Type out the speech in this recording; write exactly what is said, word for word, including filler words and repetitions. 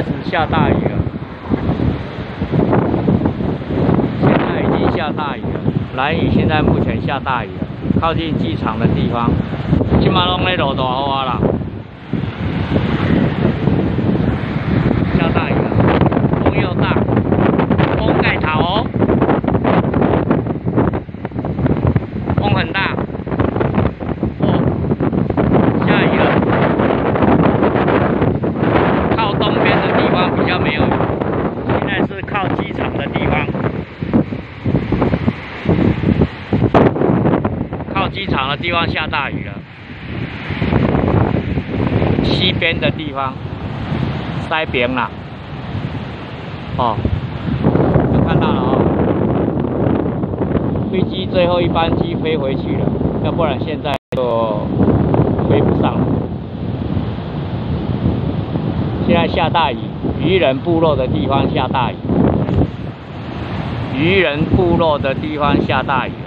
始下大雨了，现在已经下大雨了。兰屿现在目前下大雨了，靠近机场的地方，今嘛拢在落大雨啊啦，下大雨了，风又大，风盖头哦，风很大。 比较没有雨，现在是靠机场的地方，靠机场的地方下大雨了。西边的地方，西边啦，哦，就看到了哦，飞机最后一班机飞回去了，要不然现在就飞不上了。现在下大雨。 渔人部落的地方下大雨，渔人部落的地方下大雨。